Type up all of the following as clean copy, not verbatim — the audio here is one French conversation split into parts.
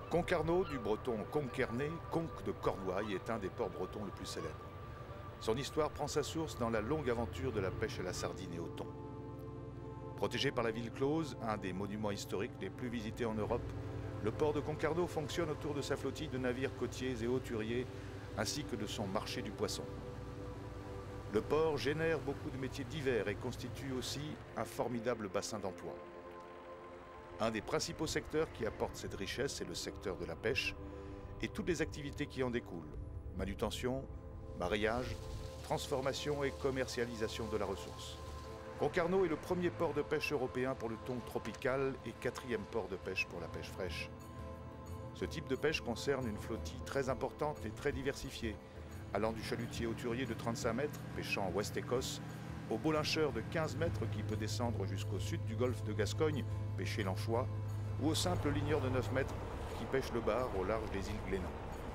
Concarneau, du breton conquerné, conque de Cornouailles, est un des ports bretons le plus célèbre. Son histoire prend sa source dans la longue aventure de la pêche à la sardine et au thon. Protégé par la ville close, un des monuments historiques les plus visités en Europe, le port de Concarneau fonctionne autour de sa flottille de navires côtiers et hauturiers, ainsi que de son marché du poisson. Le port génère beaucoup de métiers divers et constitue aussi un formidable bassin d'emploi. Un des principaux secteurs qui apporte cette richesse est le secteur de la pêche et toutes les activités qui en découlent: manutention, mareyage, transformation et commercialisation de la ressource. Concarneau est le premier port de pêche européen pour le thon tropical et quatrième port de pêche pour la pêche fraîche. Ce type de pêche concerne une flottille très importante et très diversifiée, allant du chalutier hauturier de 35 mètres, pêchant en West Écosse, au boulincheur de 15 mètres qui peut descendre jusqu'au sud du golfe de Gascogne, pêcher l'anchois, ou au simple ligneur de 9 mètres qui pêche le bar au large des îles Glénan.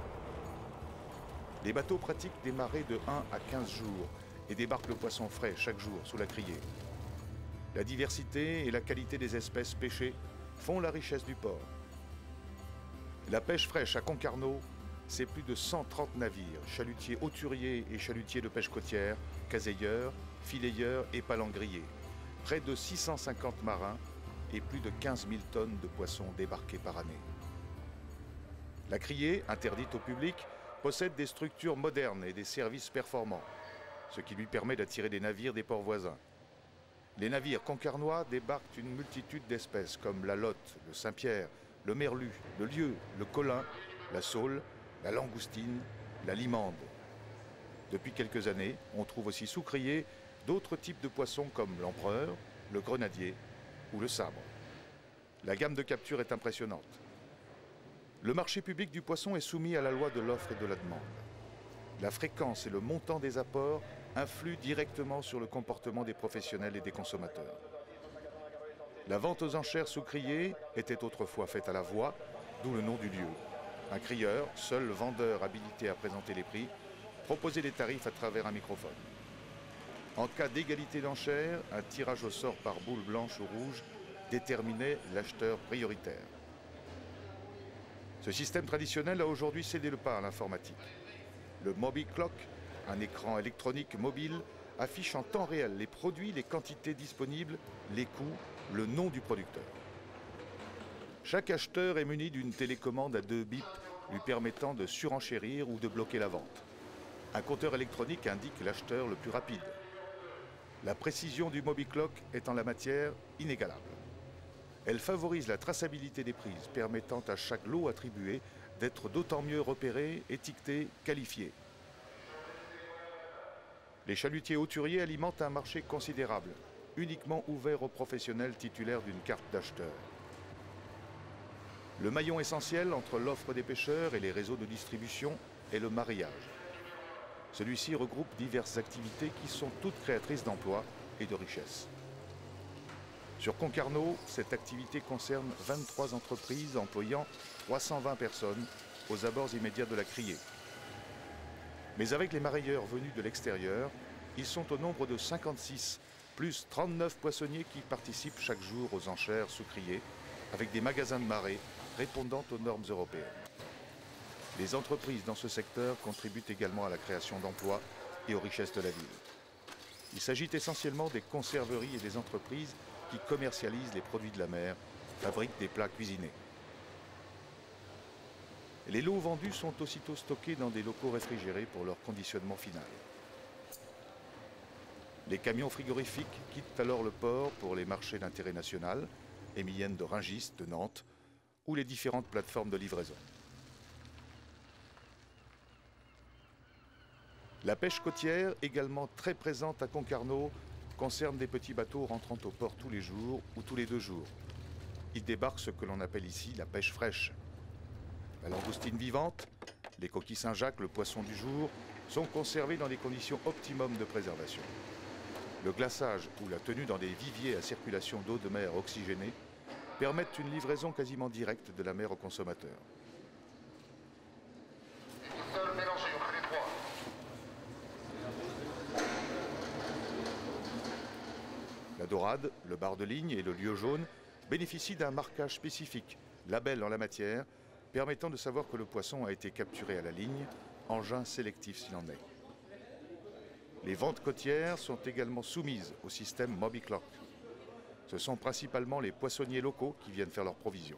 Les bateaux pratiquent des marées de 1 à 15 jours et débarquent le poisson frais chaque jour sous la criée. La diversité et la qualité des espèces pêchées font la richesse du port. La pêche fraîche à Concarneau, c'est plus de 130 navires, chalutiers hauturiers et chalutiers de pêche côtière, caseilleurs, filayeurs et palangriers, près de 650 marins et plus de 15 000 tonnes de poissons débarqués par année. La criée, interdite au public, possède des structures modernes et des services performants, ce qui lui permet d'attirer des navires des ports voisins. Les navires concarnois débarquent une multitude d'espèces comme la lotte, le Saint-Pierre, le merlu, le lieu, le colin, la saule, la langoustine, la limande. Depuis quelques années, on trouve aussi sous criée d'autres types de poissons comme l'empereur, le grenadier ou le sabre. La gamme de capture est impressionnante. Le marché public du poisson est soumis à la loi de l'offre et de la demande. La fréquence et le montant des apports influent directement sur le comportement des professionnels et des consommateurs. La vente aux enchères sous criée était autrefois faite à la voix, d'où le nom du lieu. Un crieur, seul vendeur habilité à présenter les prix, proposait les tarifs à travers un microphone. En cas d'égalité d'enchères, un tirage au sort par boule blanche ou rouge déterminait l'acheteur prioritaire. Ce système traditionnel a aujourd'hui cédé le pas à l'informatique. Le Moby Clock, un écran électronique mobile, affiche en temps réel les produits, les quantités disponibles, les coûts, le nom du producteur. Chaque acheteur est muni d'une télécommande à 2 bips lui permettant de surenchérir ou de bloquer la vente. Un compteur électronique indique l'acheteur le plus rapide. La précision du Moby Clock est en la matière inégalable. Elle favorise la traçabilité des prises, permettant à chaque lot attribué d'être d'autant mieux repéré, étiqueté, qualifié. Les chalutiers hauturiers alimentent un marché considérable, uniquement ouvert aux professionnels titulaires d'une carte d'acheteur. Le maillon essentiel entre l'offre des pêcheurs et les réseaux de distribution est le mareyage. Celui-ci regroupe diverses activités qui sont toutes créatrices d'emplois et de richesses. Sur Concarneau, cette activité concerne 23 entreprises employant 320 personnes aux abords immédiats de la criée. Mais avec les mareyeurs venus de l'extérieur, ils sont au nombre de 56, plus 39 poissonniers qui participent chaque jour aux enchères sous criée, avec des magasins de marée répondant aux normes européennes. Les entreprises dans ce secteur contribuent également à la création d'emplois et aux richesses de la ville. Il s'agit essentiellement des conserveries et des entreprises qui commercialisent les produits de la mer, fabriquent des plats cuisinés. Les lots vendus sont aussitôt stockés dans des locaux réfrigérés pour leur conditionnement final. Les camions frigorifiques quittent alors le port pour les marchés d'intérêt national, Émilienne de Rungis, de Nantes, ou les différentes plateformes de livraison. La pêche côtière, également très présente à Concarneau, concerne des petits bateaux rentrant au port tous les jours ou tous les 2 jours. Ils débarquent ce que l'on appelle ici la pêche fraîche. La langoustine vivante, les coquilles Saint-Jacques, le poisson du jour, sont conservés dans des conditions optimum de préservation. Le glaçage ou la tenue dans des viviers à circulation d'eau de mer oxygénée permettent une livraison quasiment directe de la mer au consommateur. La dorade, le bar de ligne et le lieu jaune bénéficient d'un marquage spécifique, label en la matière, permettant de savoir que le poisson a été capturé à la ligne, engin sélectif s'il en est. Les ventes côtières sont également soumises au système Moby Clock. Ce sont principalement les poissonniers locaux qui viennent faire leurs provisions.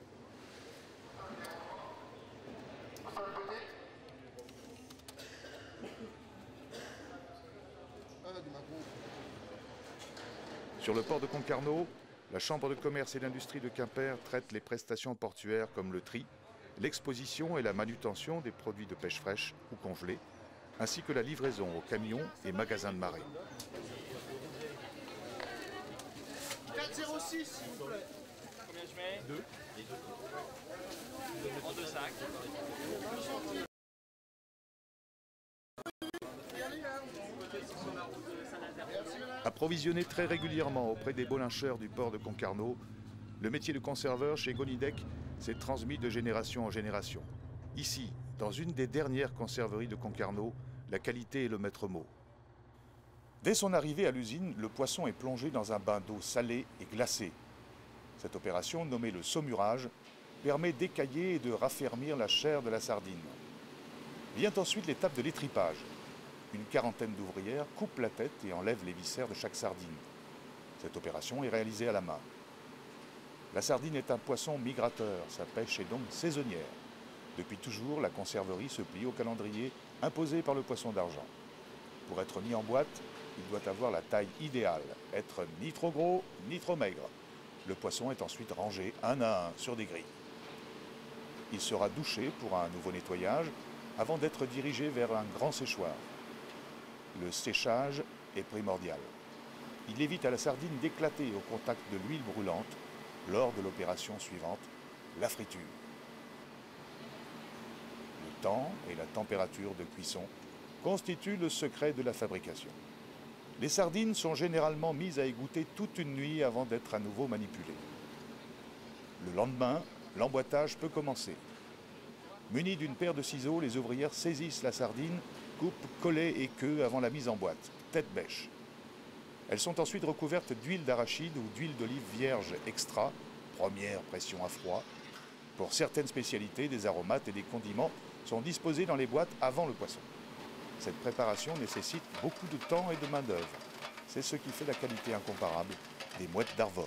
Sur le port de Concarneau, la Chambre de commerce et d'industrie de Quimper traite les prestations portuaires comme le tri, l'exposition et la manutention des produits de pêche fraîche ou congelés, ainsi que la livraison aux camions et magasins de marée. 4,06 s'il vous plaît. Combien je mets 2. En 2 sacs. Approvisionné très régulièrement auprès des bolincheurs du port de Concarneau, le métier de conserveur chez Gonidec s'est transmis de génération en génération. Ici, dans une des dernières conserveries de Concarneau, la qualité est le maître mot. Dès son arrivée à l'usine, le poisson est plongé dans un bain d'eau salée et glacée. Cette opération, nommée le saumurage, permet d'écailler et de raffermir la chair de la sardine. Vient ensuite l'étape de l'étripage. Une quarantaine d'ouvrières coupent la tête et enlèvent les viscères de chaque sardine. Cette opération est réalisée à la main. La sardine est un poisson migrateur, sa pêche est donc saisonnière. Depuis toujours, la conserverie se plie au calendrier imposé par le poisson d'argent. Pour être mis en boîte, il doit avoir la taille idéale, être ni trop gros ni trop maigre. Le poisson est ensuite rangé un à un sur des grilles. Il sera douché pour un nouveau nettoyage avant d'être dirigé vers un grand séchoir. Le séchage est primordial. Il évite à la sardine d'éclater au contact de l'huile brûlante lors de l'opération suivante, la friture. Le temps et la température de cuisson constituent le secret de la fabrication. Les sardines sont généralement mises à égoutter toute une nuit avant d'être à nouveau manipulées. Le lendemain, l'emboîtage peut commencer. Munies d'une paire de ciseaux, les ouvrières saisissent la sardine, coupent collet et queue avant la mise en boîte, tête bêche. Elles sont ensuite recouvertes d'huile d'arachide ou d'huile d'olive vierge extra, première pression à froid. Pour certaines spécialités, des aromates et des condiments sont disposés dans les boîtes avant le poisson. Cette préparation nécessite beaucoup de temps et de main-d'œuvre. C'est ce qui fait la qualité incomparable des mouettes d'Arvor.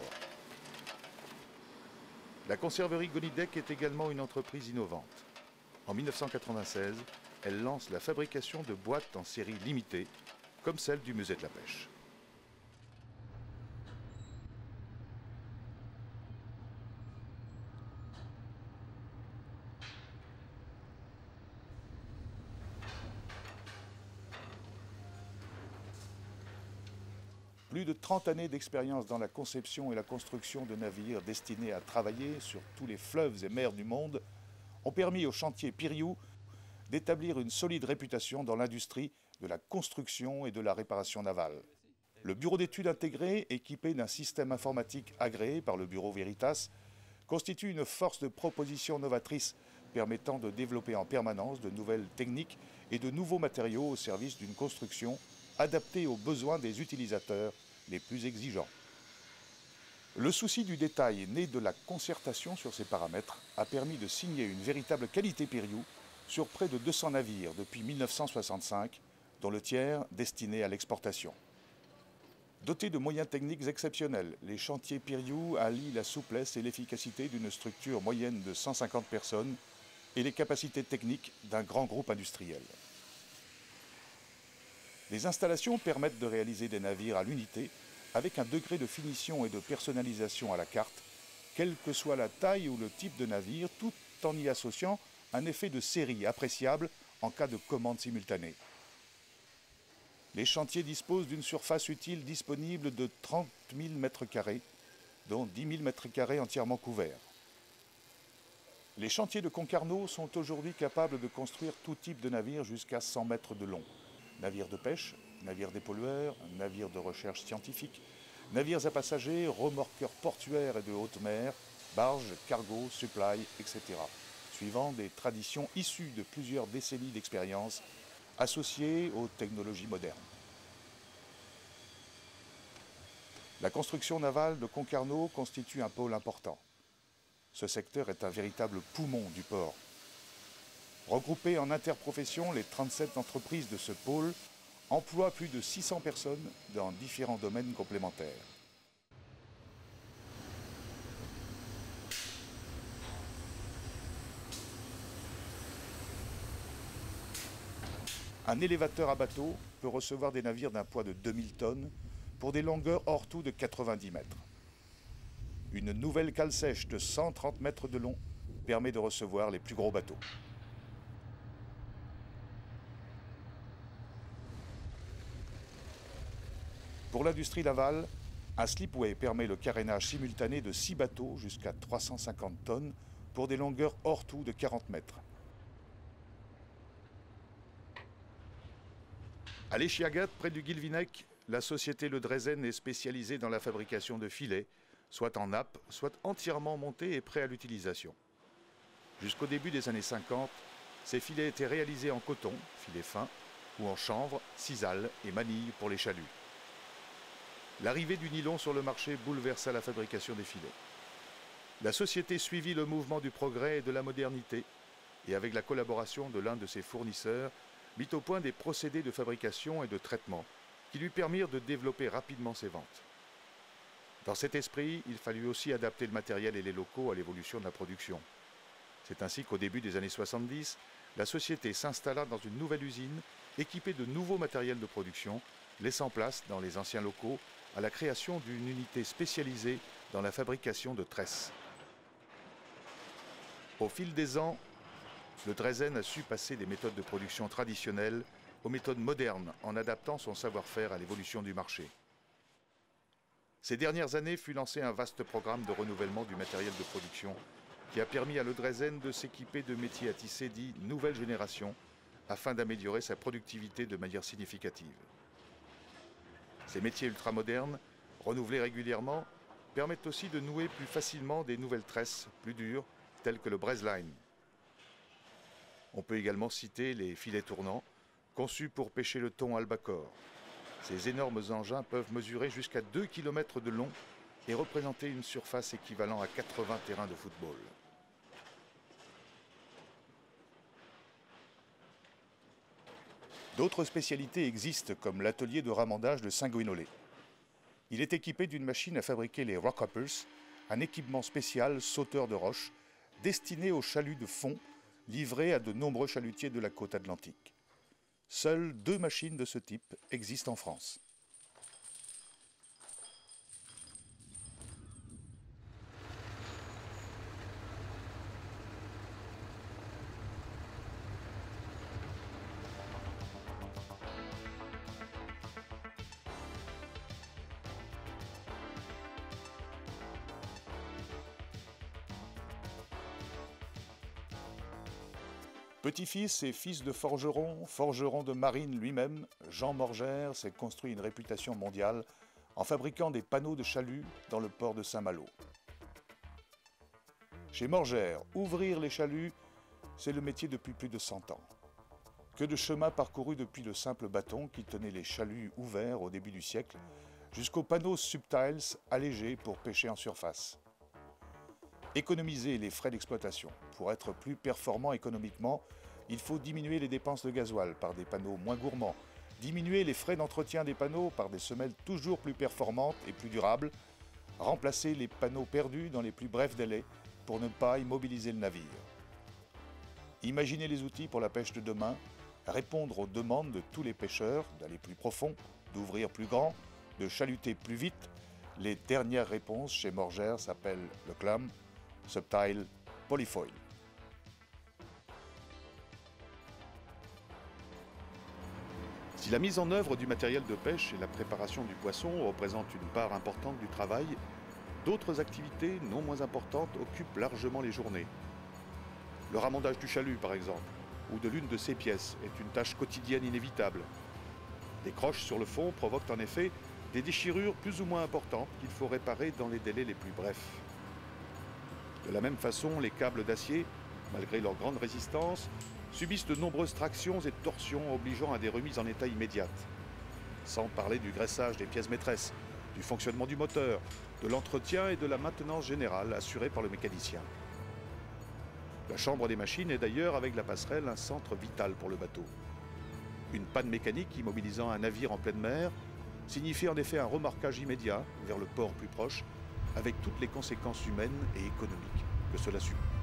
La conserverie Gonidec est également une entreprise innovante. En 1996, elle lance la fabrication de boîtes en série limitée, comme celle du musée de la pêche. Plus de 30 années d'expérience dans la conception et la construction de navires destinés à travailler sur tous les fleuves et mers du monde ont permis au chantier Piriou d'établir une solide réputation dans l'industrie de la construction et de la réparation navale. Le bureau d'études intégré, équipé d'un système informatique agréé par le bureau Veritas, constitue une force de proposition novatrice permettant de développer en permanence de nouvelles techniques et de nouveaux matériaux au service d'une construction adaptée aux besoins des utilisateurs les plus exigeants. Le souci du détail né de la concertation sur ces paramètres a permis de signer une véritable qualité Piriou sur près de 200 navires depuis 1965, dont le tiers destiné à l'exportation. Dotés de moyens techniques exceptionnels, les chantiers Piriou allient la souplesse et l'efficacité d'une structure moyenne de 150 personnes et les capacités techniques d'un grand groupe industriel. Les installations permettent de réaliser des navires à l'unité avec un degré de finition et de personnalisation à la carte, quelle que soit la taille ou le type de navire, tout en y associant un effet de série appréciable en cas de commande simultanée. Les chantiers disposent d'une surface utile disponible de 30 000 m², dont 10 000 m² entièrement couverts. Les chantiers de Concarneau sont aujourd'hui capables de construire tout type de navire jusqu'à 100 mètres de long. Navires de pêche, navires dépollueurs, navires de recherche scientifique, navires à passagers, remorqueurs portuaires et de haute mer, barges, cargos, supply, etc. Suivant des traditions issues de plusieurs décennies d'expérience associées aux technologies modernes. La construction navale de Concarneau constitue un pôle important. Ce secteur est un véritable poumon du port. Regroupées en interprofession, les 37 entreprises de ce pôle emploient plus de 600 personnes dans différents domaines complémentaires. Un élévateur à bateau peut recevoir des navires d'un poids de 2000 tonnes pour des longueurs hors tout de 90 mètres. Une nouvelle cale sèche de 130 mètres de long permet de recevoir les plus gros bateaux. Pour l'industrie navale, un slipway permet le carénage simultané de 6 bateaux jusqu'à 350 tonnes pour des longueurs hors tout de 40 mètres. À l'Echiagat, près du Guilvinec, la société Le Drezen est spécialisée dans la fabrication de filets, soit en nappe, soit entièrement montés et prêts à l'utilisation. Jusqu'au début des années 50, ces filets étaient réalisés en coton, filets fins, ou en chanvre, sisal et manille pour les chaluts. L'arrivée du nylon sur le marché bouleversa la fabrication des filets. La société suivit le mouvement du progrès et de la modernité, et avec la collaboration de l'un de ses fournisseurs, mit au point des procédés de fabrication et de traitement qui lui permirent de développer rapidement ses ventes. Dans cet esprit, il fallut aussi adapter le matériel et les locaux à l'évolution de la production. C'est ainsi qu'au début des années 70, la société s'installa dans une nouvelle usine équipée de nouveaux matériels de production, laissant place dans les anciens locaux à la création d'une unité spécialisée dans la fabrication de tresses. Au fil des ans, le Drezen a su passer des méthodes de production traditionnelles aux méthodes modernes en adaptant son savoir-faire à l'évolution du marché. Ces dernières années fut lancé un vaste programme de renouvellement du matériel de production qui a permis à le Drezen de s'équiper de métiers à tisser dits nouvelle génération afin d'améliorer sa productivité de manière significative. Ces métiers ultramodernes, renouvelés régulièrement, permettent aussi de nouer plus facilement des nouvelles tresses plus dures telles que le Breizline. On peut également citer les filets tournants, conçus pour pêcher le thon albacore. Ces énormes engins peuvent mesurer jusqu'à 2 km de long et représenter une surface équivalent à 80 terrains de football. D'autres spécialités existent, comme l'atelier de ramandage de Saint-Guénolé. Il est équipé d'une machine à fabriquer les rockhoppers, un équipement spécial sauteur de roche, destiné aux chaluts de fond, livrés à de nombreux chalutiers de la côte atlantique. Seules 2 machines de ce type existent en France. Petit-fils et fils de forgeron, forgeron de marine lui-même, Jean Morgère s'est construit une réputation mondiale en fabriquant des panneaux de chalut dans le port de Saint-Malo. Chez Morgère, ouvrir les chaluts, c'est le métier depuis plus de 100 ans. Que de chemin parcouru depuis le simple bâton qui tenait les chaluts ouverts au début du siècle, jusqu'aux panneaux subtiles allégés pour pêcher en surface. Économiser les frais d'exploitation. Pour être plus performant économiquement, il faut diminuer les dépenses de gasoil par des panneaux moins gourmands, diminuer les frais d'entretien des panneaux par des semelles toujours plus performantes et plus durables, remplacer les panneaux perdus dans les plus brefs délais pour ne pas immobiliser le navire. Imaginez les outils pour la pêche de demain, répondre aux demandes de tous les pêcheurs, d'aller plus profond, d'ouvrir plus grand, de chaluter plus vite. Les dernières réponses chez Morgère s'appellent le clam, subtile, polyfoil. Si la mise en œuvre du matériel de pêche et la préparation du poisson représentent une part importante du travail, d'autres activités non moins importantes occupent largement les journées. Le ramandage du chalut, par exemple, ou de l'une de ses pièces, est une tâche quotidienne inévitable. Des croches sur le fond provoquent en effet des déchirures plus ou moins importantes qu'il faut réparer dans les délais les plus brefs. De la même façon, les câbles d'acier, malgré leur grande résistance, subissent de nombreuses tractions et torsions obligeant à des remises en état immédiates. Sans parler du graissage des pièces maîtresses, du fonctionnement du moteur, de l'entretien et de la maintenance générale assurée par le mécanicien. La chambre des machines est d'ailleurs, avec la passerelle, un centre vital pour le bateau. Une panne mécanique immobilisant un navire en pleine mer signifie en effet un remorquage immédiat vers le port plus proche, avec toutes les conséquences humaines et économiques que cela suppose.